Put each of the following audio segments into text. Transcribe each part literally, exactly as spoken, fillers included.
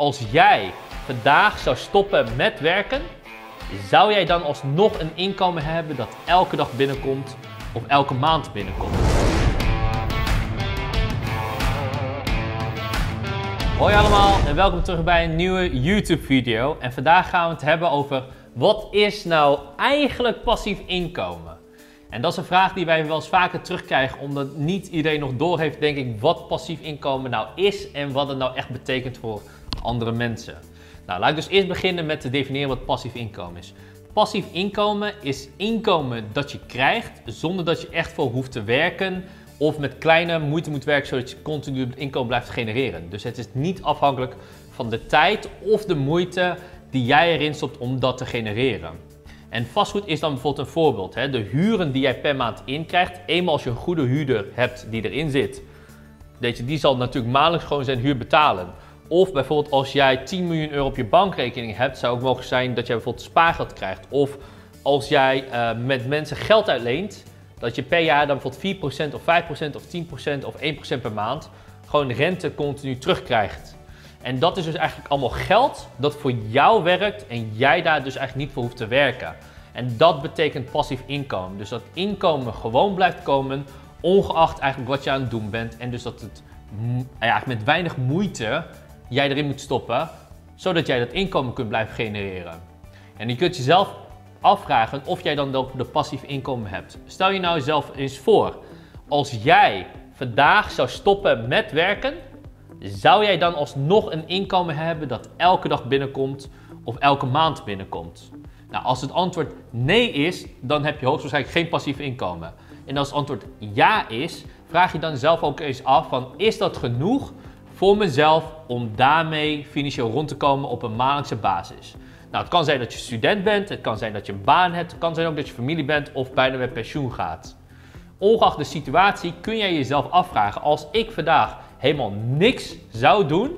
Als jij vandaag zou stoppen met werken, zou jij dan alsnog een inkomen hebben dat elke dag binnenkomt of elke maand binnenkomt? Hoi allemaal en welkom terug bij een nieuwe YouTube video. En vandaag gaan we het hebben over wat is nou eigenlijk passief inkomen? En dat is een vraag die wij wel eens vaker terugkrijgen, omdat niet iedereen nog doorheeft, denk ik, wat passief inkomen nou is en wat het nou echt betekent voor andere mensen. Nou, laat ik dus eerst beginnen met te definiëren wat passief inkomen is. Passief inkomen is inkomen dat je krijgt zonder dat je echt voor hoeft te werken of met kleine moeite moet werken zodat je continu het inkomen blijft genereren. Dus het is niet afhankelijk van de tijd of de moeite die jij erin stopt om dat te genereren. En vastgoed is dan bijvoorbeeld een voorbeeld. Hè? De huren die jij per maand inkrijgt, eenmaal als je een goede huurder hebt die erin zit, weet je, die zal natuurlijk maandelijks gewoon zijn huur betalen. Of bijvoorbeeld als jij tien miljoen euro op je bankrekening hebt, zou ook mogelijk zijn dat jij bijvoorbeeld spaargeld krijgt. Of als jij uh, met mensen geld uitleent, dat je per jaar dan bijvoorbeeld vier procent of vijf procent of tien procent of één procent per maand gewoon rente continu terugkrijgt. En dat is dus eigenlijk allemaal geld dat voor jou werkt en jij daar dus eigenlijk niet voor hoeft te werken. En dat betekent passief inkomen. Dus dat inkomen gewoon blijft komen, ongeacht eigenlijk wat je aan het doen bent. En dus dat het ja, met weinig moeite jij erin moet stoppen, zodat jij dat inkomen kunt blijven genereren. En je kunt jezelf afvragen of jij dan ook de passief inkomen hebt. Stel je nou jezelf eens voor, als jij vandaag zou stoppen met werken, zou jij dan alsnog een inkomen hebben dat elke dag binnenkomt of elke maand binnenkomt? Nou, als het antwoord nee is, dan heb je hoogstwaarschijnlijk geen passief inkomen. En als het antwoord ja is, vraag je dan zelf ook eens af van, is dat genoeg voor mezelf om daarmee financieel rond te komen op een maandelijkse basis? Nou, het kan zijn dat je student bent, het kan zijn dat je een baan hebt, het kan zijn ook dat je familie bent of bijna met pensioen gaat. Ongeacht de situatie kun jij jezelf afvragen, als ik vandaag helemaal niks zou doen,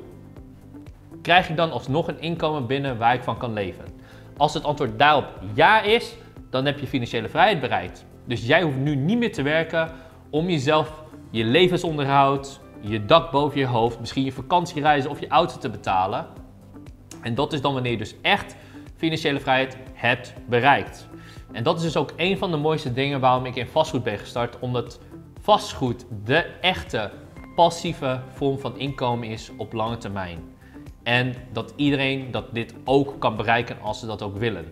krijg ik dan alsnog een inkomen binnen waar ik van kan leven? Als het antwoord daarop ja is, dan heb je financiële vrijheid bereikt. Dus jij hoeft nu niet meer te werken om jezelf je levensonderhoud, je dak boven je hoofd, misschien je vakantiereizen of je auto te betalen. En dat is dan wanneer je dus echt financiële vrijheid hebt bereikt. En dat is dus ook een van de mooiste dingen waarom ik in vastgoed ben gestart, omdat vastgoed de echte passieve vorm van inkomen is op lange termijn. En dat iedereen dat dit ook kan bereiken als ze dat ook willen.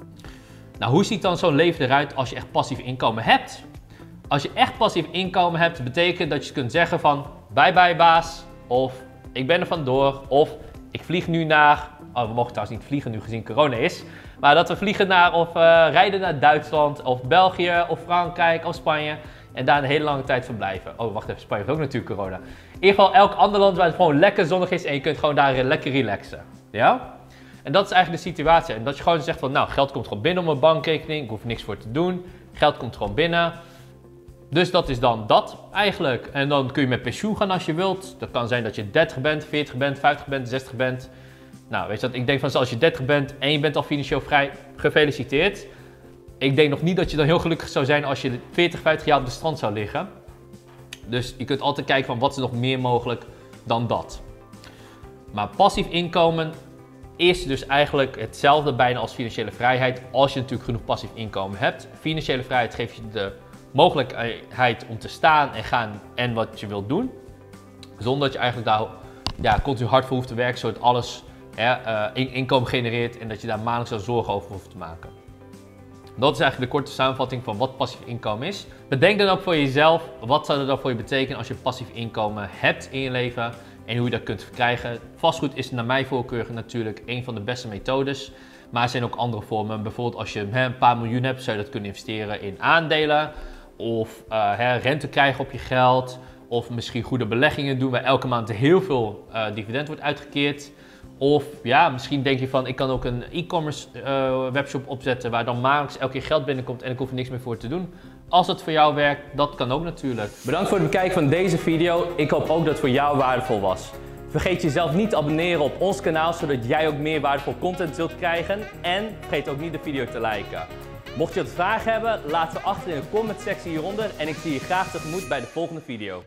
Nou, hoe ziet dan zo'n leven eruit als je echt passief inkomen hebt? Als je echt passief inkomen hebt, betekent dat je kunt zeggen van bye bye baas, of ik ben er vandoor, of ik vlieg nu naar, oh, we mogen trouwens niet vliegen nu gezien corona is, maar dat we vliegen naar of uh, rijden naar Duitsland, of België, of Frankrijk, of Spanje. En daar een hele lange tijd verblijven. Oh, wacht even, Spanje heeft ook natuurlijk corona. In ieder geval elk ander land waar het gewoon lekker zonnig is en je kunt gewoon daar lekker relaxen. Ja? En dat is eigenlijk de situatie. En dat je gewoon zegt van, nou, geld komt gewoon binnen op mijn bankrekening. Ik hoef er niks voor te doen. Geld komt gewoon binnen. Dus dat is dan dat eigenlijk. En dan kun je met pensioen gaan als je wilt. Dat kan zijn dat je dertig bent, veertig bent, vijftig bent, zestig bent. Nou, weet je wat? Ik denk van, als je dertig bent en je bent al financieel vrij, gefeliciteerd. Ik denk nog niet dat je dan heel gelukkig zou zijn als je veertig, vijftig jaar op de strand zou liggen. Dus je kunt altijd kijken van wat is nog meer mogelijk dan dat. Maar passief inkomen is dus eigenlijk hetzelfde bijna als financiële vrijheid, als je natuurlijk genoeg passief inkomen hebt. Financiële vrijheid geeft je de mogelijkheid om te staan en gaan en wat je wilt doen. Zonder dat je eigenlijk daar ja, continu hard voor hoeft te werken, zodat alles ja, uh, inkomen genereert en dat je daar maandelijks zo zorgen over hoeft te maken. Dat is eigenlijk de korte samenvatting van wat passief inkomen is. Bedenk dan ook voor jezelf, wat zou dat dan voor je betekenen als je passief inkomen hebt in je leven en hoe je dat kunt verkrijgen. Vastgoed is naar mijn voorkeur natuurlijk een van de beste methodes, maar er zijn ook andere vormen. Bijvoorbeeld als je een paar miljoen hebt, zou je dat kunnen investeren in aandelen of uh, rente krijgen op je geld of misschien goede beleggingen doen waar elke maand heel veel uh, dividend wordt uitgekeerd. Of ja, misschien denk je van, ik kan ook een e-commerce uh, webshop opzetten waar dan maandelijks elke keer geld binnenkomt en ik hoef er niks meer voor te doen. Als het voor jou werkt, dat kan ook natuurlijk. Bedankt voor het bekijken van deze video. Ik hoop ook dat het voor jou waardevol was. Vergeet jezelf niet te abonneren op ons kanaal, zodat jij ook meer waardevol content zult krijgen. En vergeet ook niet de video te liken. Mocht je wat vragen hebben, laat ze achter in de comment sectie hieronder en ik zie je graag tegemoet bij de volgende video.